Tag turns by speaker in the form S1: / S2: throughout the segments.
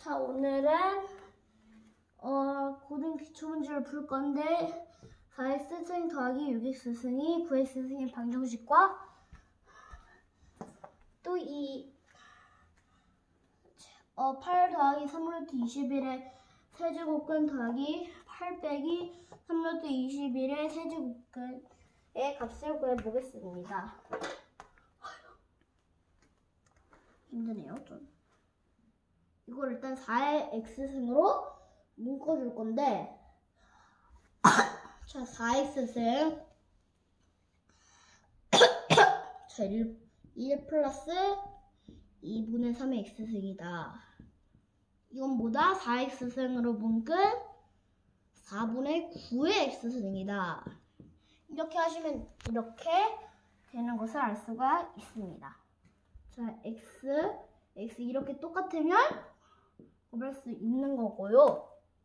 S1: 자, 오늘은 고등 기초문제를 풀 건데 4x 스승 더하기 6x 스승이 9x 스승의 방정식과 또 이 8 더하기 3루트 21의 세제곱근 더하기 8 빼기 3루트 21의 세제곱근의 값을 구해보겠습니다. 힘드네요, 좀. 이걸 일단 4의 x승으로 묶어줄 건데, 자, 4x승. 자, 1 플러스 2분의 3의 x승이다. 이건 뭐다? 4x승으로 묶은 4분의 9의 x승이다. 이렇게 하시면 이렇게 되는 것을 알 수가 있습니다. 자, x 이렇게 똑같으면 구할 수 있는 거고요.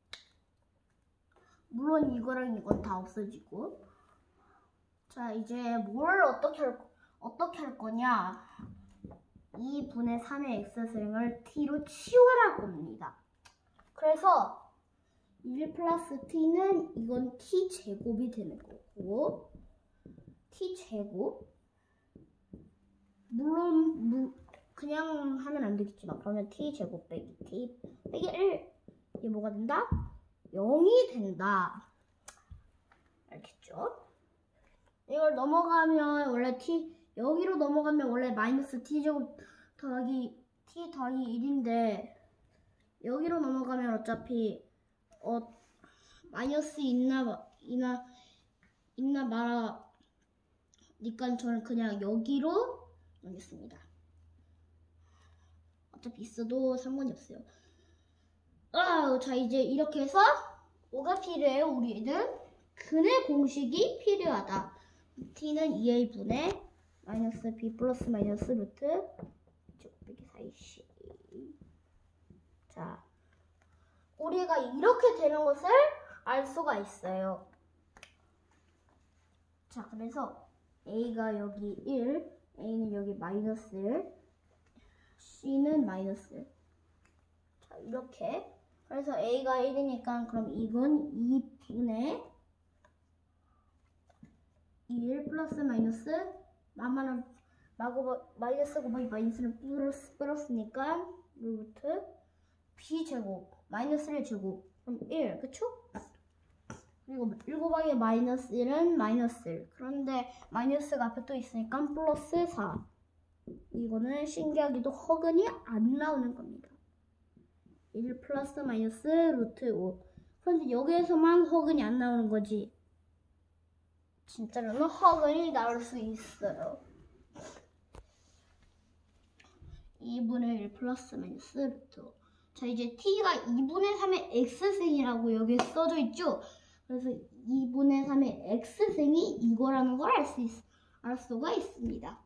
S1: 물론 이거랑 이건 다 없어지고. 자, 이제 뭘 어떻게 할 거냐? 2분의 3의 x승을 t로 치워할 겁니다. 그래서 1 플러스 t는 이건 t제곱이 되는 거고, t제곱. 물론 그냥 하면 안 되겠지만, 그러면 t제곱 빼기 t 빼기 1. 이게 뭐가 된다? 0이 된다. 알겠죠? 이걸 넘어가면 원래 여기로 넘어가면 원래 마이너스 t제곱 더하기 t 더하기 1인데, 여기로 넘어가면 어차피 마이너스 있나 말아니까 저는 그냥 여기로 넣겠습니다. 어차피 있어도 상관이 없어요. 자, 이제 이렇게 해서 뭐가 필요해요, 우리 애들? 근의 공식이 필요하다. t는 2a분의 마이너스 b 플러스 마이너스 루트 빼기 4ac. 자, 우리가 이렇게 되는 것을 알 수가 있어요. 자, 그래서 a가 여기 1, a는 여기 마이너스 1, c는 마이너스 1. 자, 이렇게. 그래서 a가 1이니까 그럼 이건 2분의 1 플러스 마이너스 마이너스 곱하기 마이너스는 플러스니까 루트 b제곱 마이너스 1제곱 그럼 1, 그쵸? 그리고 1 곱하기 마이너스 1은 마이너스 1. 그런데 마이너스가 앞에 또 있으니까 플러스 4. 이거는 신기하게도 허근이 안 나오는 겁니다. 1 플러스 마이너스 루트 5. 그런데 여기에서만 허근이 안 나오는 거지. 진짜로는 허근이 나올 수 있어요. 2분의 1 플러스 마이너스 루트 5. 자, 이제 t가 2분의 3의 x승이라고 여기에 써져 있죠? 그래서 2분의 3의 x승이 이거라는 걸 알 수가 있습니다.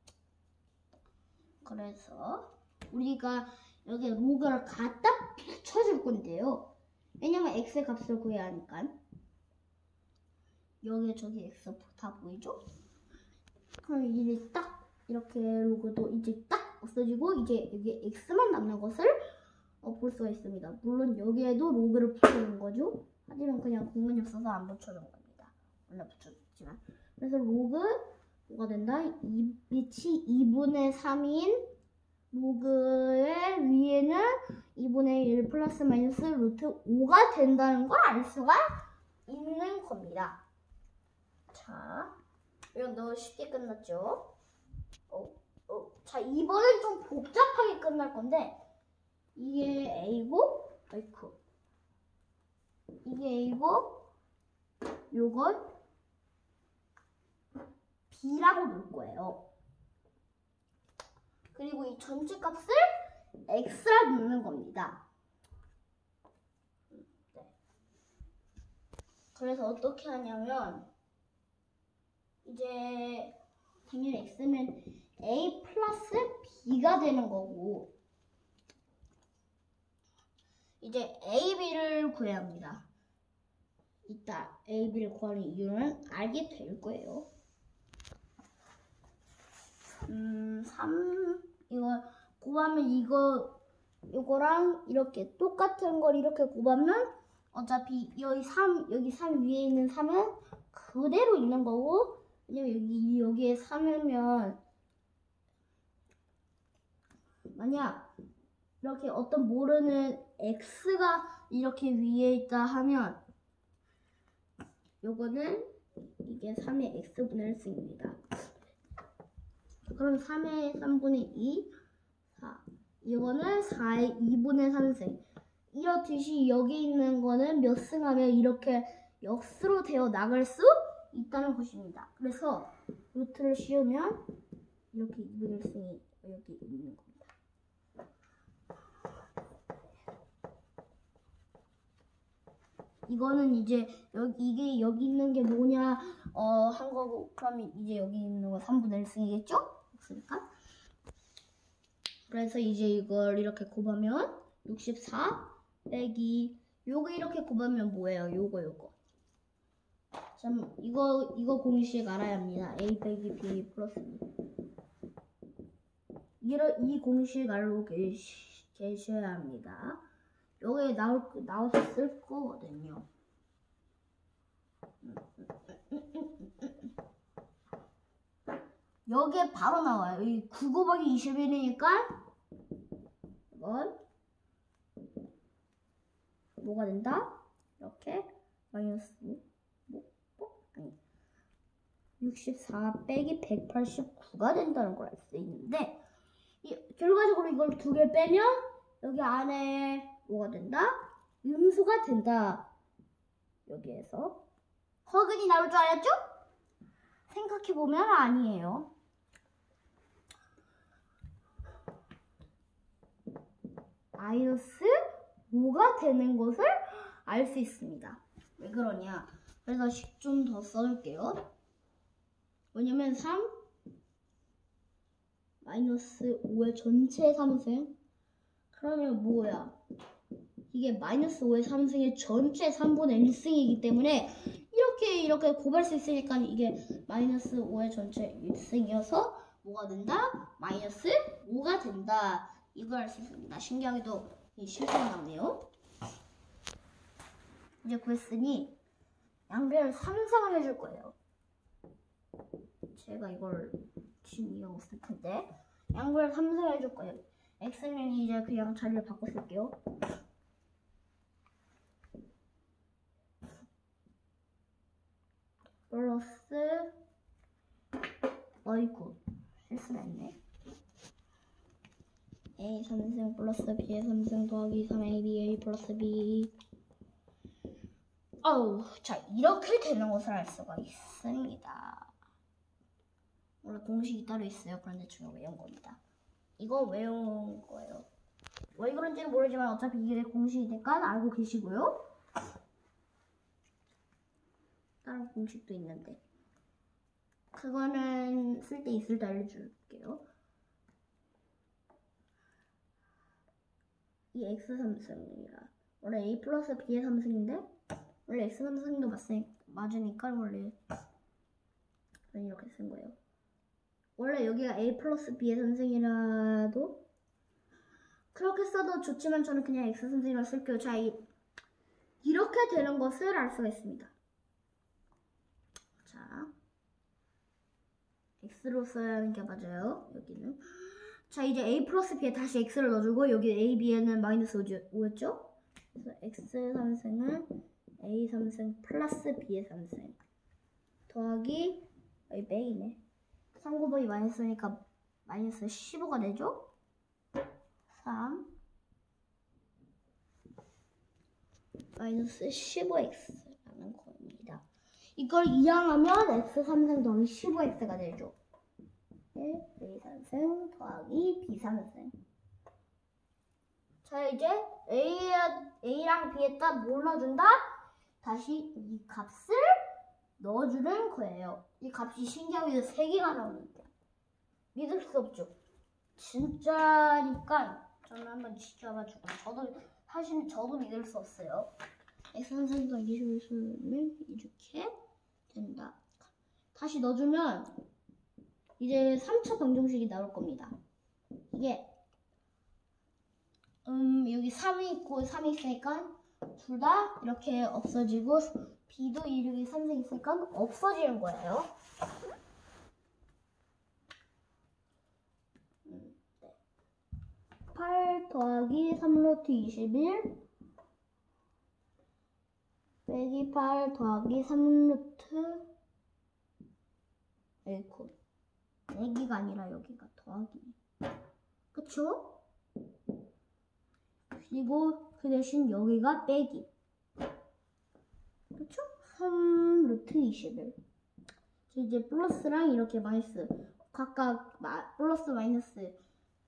S1: 그래서 우리가 여기 로그를 갖다 붙여줄 건데요. 왜냐면 x의 값을 구해야 하니까. 여기 저기 x 다 보이죠? 그럼 이제 딱 이렇게 로그도 이제 딱 없어지고 이제 여기 x만 남는 것을 볼 수가 있습니다. 물론 여기에도 로그를 붙여준 거죠. 하지만 그냥 공간이 없어서 안 붙여준 겁니다. 원래 붙여줬지만. 그래서 로그 뭐가 된다? 빛이 2분의 3인 로그의 위에는 2분의 1 플러스 마이너스 루트 5가 된다는 걸 알 수가 있는 겁니다. 자, 이건 너무 쉽게 끝났죠? 자, 이번엔 좀 복잡하게 끝날 건데, 이게 A고, 이게 A고, 요건 B라고 놓을 거예요. 그리고 이 전체 값을 X라 놓는 겁니다. 네. 그래서 어떻게 하냐면, 이제 당연히 X는 A 플러스 B가 되는 거고, 이제 A, B를 구해야 합니다. 이따 A, B를 구하는 이유는 알게 될 거예요. 3 이거 구하면 이거 요거랑 이렇게 똑같은 걸 이렇게 곱하면 어차피 여기 3 위에 있는 3은 그대로 있는 거고, 왜냐면 여기에 3이면 만약 이렇게 어떤 모르는 x가 이렇게 위에 있다 하면 요거는 이게 3의 x분의 1승입니다. 그럼 3의 3분의 2, 4. 이거는 4의 2분의 3승. 이렇듯이 여기 있는 거는 몇 승하면 이렇게 역수로 되어 나갈 수 있다는 것입니다. 그래서 루트를 씌우면 이렇게 2분의 1승이 여기 있는 겁니다. 이거는 이제 이게 여기 있는 게 뭐냐 한 거고, 그럼 이제 여기 있는 거 3분의 1승이겠죠? 그러니까 그래서 이제 이걸 이렇게 곱하면 64 빼기 요거 이렇게 곱하면 뭐예요? 요거 참 이거 공식 알아야 합니다. a 빼기 b 플러스 b. 이 공식 알고 계셔야 합니다. 여기에 나와서 쓸 거거든요. 여기에 바로 나와요. 이 9 곱하기 21이니까 이건 뭐가 된다? 이렇게 마이너스 64 빼기 189가 된다는 걸 알 수 있는데, 결과적으로 이걸 2개 빼면 여기 안에 뭐가 된다? 음수가 된다. 여기에서 허근이 나올 줄 알았죠? 생각해보면 아니에요. 마이너스 5가 되는 것을 알 수 있습니다. 왜 그러냐? 그래서 좀 더 써줄게요. 왜냐면 3 마이너스 5의 전체 3승. 그러면 뭐야? 이게 마이너스 5의 3승의 전체 3분의 1승이기 때문에 이렇게 곱할 수 있으니까 이게 마이너스 5의 전체 1승이어서 뭐가 된다? 마이너스 5가 된다. 이걸 알 수 있습니다. 신기하게도 실수가 나오네요. 이제 구했으니 양배를 3승을 해줄 거예요. 제가 이걸 지금 이해하고 있을 텐데 양배를 3승을 해줄 거예요. x는 이제 그냥 자리를 바꿔 쓸게요. 플러스 어이구 실수를 했네. a 3승 플러스 b의 3승 더하기 3ab a 플러스 b. 자, 이렇게 되는 것을 알 수가 있습니다. 원래 공식이 따로 있어요. 그런데 제가 외운 겁니다. 이거 외운 거예요. 왜 그런지는 모르지만 어차피 이게 공식이니까 알고 계시고요. 다른 공식도 있는데 그거는 쓸 때 있을 때 알려줄게요. 이 x 3승이라 원래 a 플러스 b의 3승인데 원래 x 3승도 맞으니까 원래 이렇게 쓴 거예요. 원래 여기가 a 플러스 b의 3승이라도 그렇게 써도 좋지만 저는 그냥 x 3승이라 쓸게요. 자, 이렇게 되는 것을 알 수가 있습니다. 자, x로 써야 하는 게 맞아요. 여기는. 자, 이제 a 플러스 b에 다시 x를 넣어주고 여기 a, b에는 마이너스 5였죠? 그래서 x 3승은 a 3승 플러스 b의 3승 더하기 여기 빼기네. 3 곱하기 마이너스니까 마이너스 15가 되죠? 3 마이너스 15x라는 겁니다. 이걸 이항하면 x 3승 더하기 15x가 되죠. a 3승 더하기 b 3승. 자, 이제 a랑 b에다 뭘 넣어준다? 다시 이 값을 넣어주는 거예요. 이 값이 신기하게 3개가 나오는데 믿을 수 없죠. 진짜니까 저는 한번 지켜봐 주고 사실 저도 믿을 수 없어요. x 3승 더하기 15x는 이렇게 된다. 다시 넣어주면 이제 3차 방정식이 나올 겁니다. 이게 여기 3이 있고 3이 있으니까 둘 다 이렇게 없어지고 B도 1, 3, 4 있으니까 없어지는 거예요. 8 더하기 3루트 21 빼기 8 더하기 3루트 에이콘 빼기가 아니라 여기가 더하기 그쵸? 그리고 그 대신 여기가 빼기 그쵸? 3루트 21 이제 플러스랑 이렇게 마이너스 각각 플러스 마이너스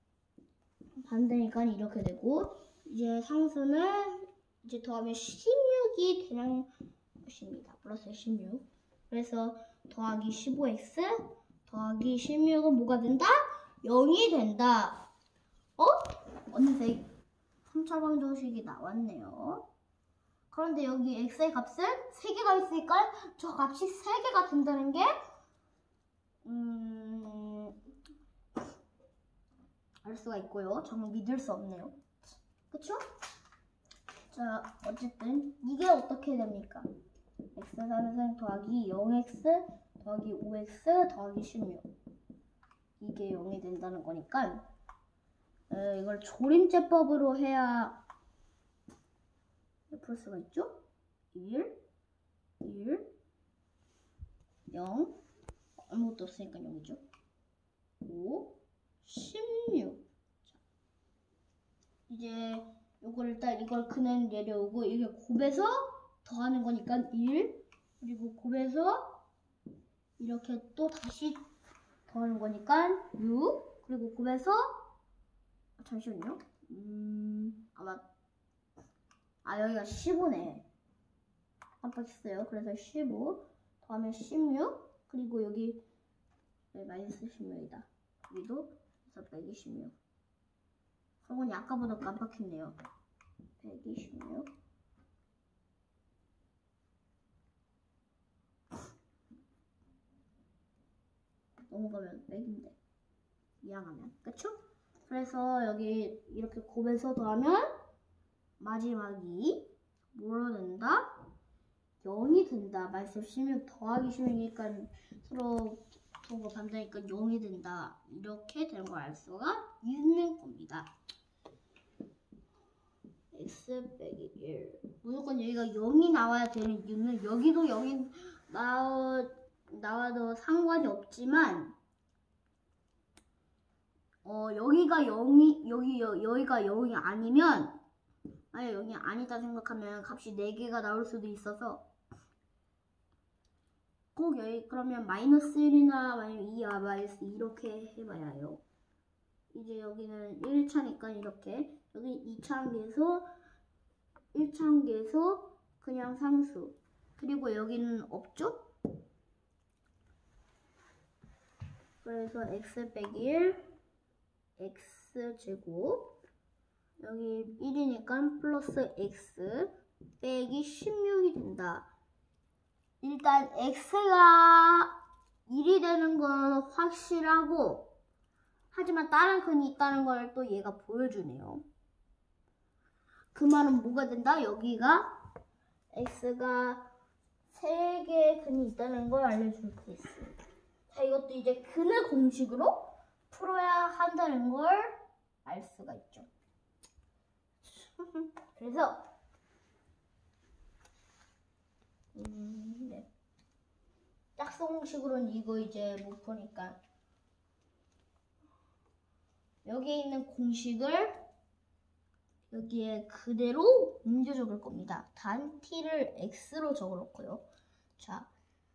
S1: 반대니까 이렇게 되고 이제 상수는 이제 더하면 16이 되는 것입니다. 플러스 16 그래서 더하기 15x 더하기 16은 뭐가 된다? 0이 된다. 어느새 3차 방정식이 나왔네요. 그런데 여기 x의 값은 3개가 있으니까 저 값이 3개가 된다는 게 알 수가 있고요. 정말 믿을 수 없네요. 그쵸? 자, 어쨌든 이게 어떻게 됩니까? x 3 더하기 0x 더하기 5x 더하기 16 이게 0이 된다는 거니까 이걸 조림제법으로 해야 풀 수가 있죠? 1, 0 아무것도 없으니까 0이죠. 5, 16 이제 요걸 일단 이걸 그냥 내려오고 이게 곱해서 더하는 거니까 1 그리고 곱해서 이렇게 또 다시 더하는 거니까 6 그리고 곱해서 잠시만요. 여기가 15네. 깜빡했어요. 그래서 15 더하면 16 그리고 여기 마이너스 16이다. 여기도 그래서 126 그러고니 아까보다 깜빡했네요. 126 넘어가면 100인데 이항하면 그쵸? 그래서 여기 이렇게 곱해서 더하면 마지막이 뭐로 된다? 0이 된다. 마이너스 16 더하기 16이니까 서로 부호가 반대니까 0이 된다. 이렇게 되는 걸 알 수가 있는 겁니다. x 빼기 1 무조건 여기가 0이 나와야 되는 이유는 여기도 0이 나와도 상관이 없지만 여기가 0이 아니면 만약 0이 아니다 생각하면 값이 4개가 나올 수도 있어서 꼭 여기 그러면 마이너스 1이나 아니면 2야 마이너스 이렇게 해봐야 해요. 이제 여기는 1차니까 이렇게 여기 2차항계에서 1차항계에서 그냥 상수 그리고 여기는 없죠? 그래서 x 빼기 1 x제곱 여기 1이니까 플러스 x 빼기 16이 된다. 일단 x가 1이 되는 건 확실하고 하지만 다른 근이 있다는 걸 또 얘가 보여주네요. 그 말은 뭐가 된다? 여기가 x가 3개의 근이 있다는 걸 알려줄 수 있어요. 자, 이것도 이제 근의 공식으로 풀어야 한다는 걸 알 수가 있죠. 그래서 네. 짝수 공식으로는 이거 이제 못 푸니까 여기에 있는 공식을 여기에 그대로 옮겨 적을 겁니다. 단 t를 x로 적어놓고요. 자,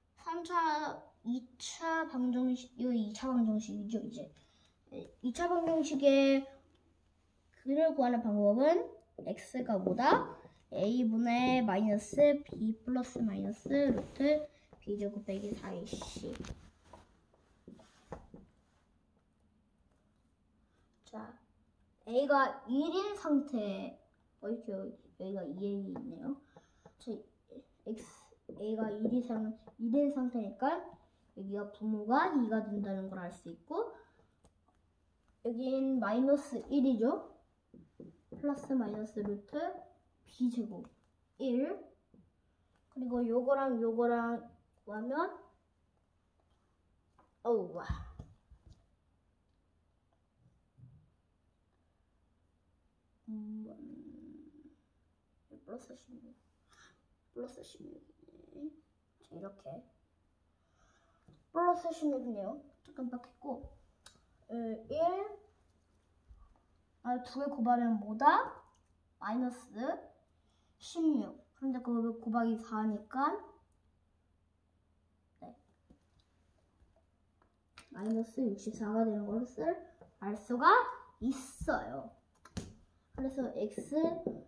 S1: 2차 방정식, 이거 2차 방정식이죠, 이제. 2차 방정식의 근을 구하는 방법은 x가 뭐다? a분의 마이너스 b 플러스 마이너스 루트 b제곱 빼기 4ac. 자, a가 1인 상태, 여기가 2a 있네요. 자, a가 1인 상태니까 여기가 분모가 2가 된다는 걸 알 수 있고 여긴 마이너스 1이죠. 플러스 마이너스 루트 b제곱 1. 그리고 요거랑 요거랑 하면 어우와 플러스 16 플러스 16이네. 자, 이렇게 플러스 16이네요. 잠깐 빡했고 1 두 개 곱하면 뭐다? 마이너스 16. 그런데 그거 곱하기 4니까 네. 마이너스 64가 되는 것을 알 수가 있어요. 그래서 x는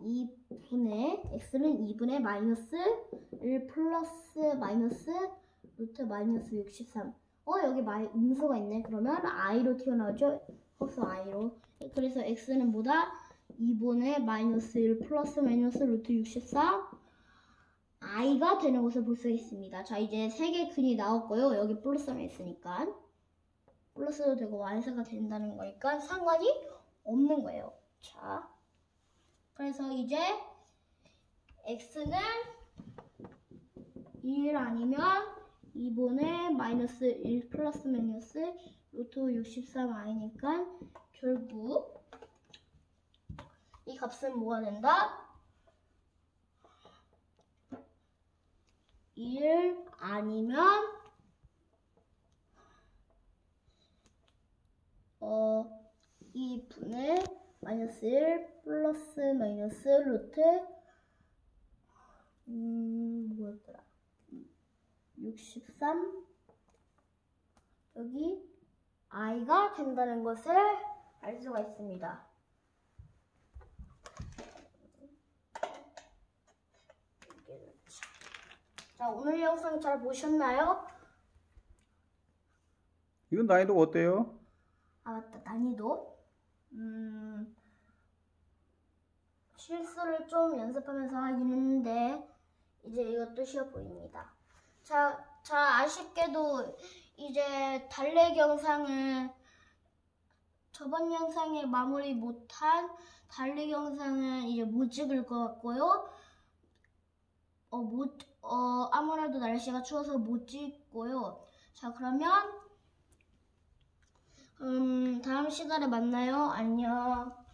S1: 2분의 마이너스 1 플러스 마이너스 루트 마이너스 63. 여기 음수가 있네. 그러면 i로 튀어나오죠. 헛수 i로. 그래서 x는 뭐다? 2분의 마이너스 1 플러스 마이너스 루트 63 i가 되는 것을 볼 수 있습니다. 자, 이제 3개 근이 나왔고요. 여기 플러스가 있으니까 플러스도 되고 마이너스가 된다는 거니까 상관이 없는 거예요. 자, 그래서 이제 x는 1 아니면 2분의 마이너스 1 플러스 마이너스 루트 63i니까 결국 이 값은 뭐가 된다? 1 아니면 2분의 마이너스 1 플러스 마이너스 루트 뭐였더라? 63 여기 i가 된다는 것을 알 수가 있습니다. 자, 오늘 영상 잘 보셨나요?
S2: 이건 난이도가 어때요?
S1: 아, 맞다. 난이도. 실수를 좀 연습하면서 하긴 했는데 이제 이것도 쉬워 보입니다. 자, 아쉽게도 이제 달래 영상을 저번 영상에 마무리 못한 달래 영상은 이제 못 찍을 것 같고요. 아무래도 날씨가 추워서 못 찍고요. 자, 그러면 다음 시간에 만나요. 안녕.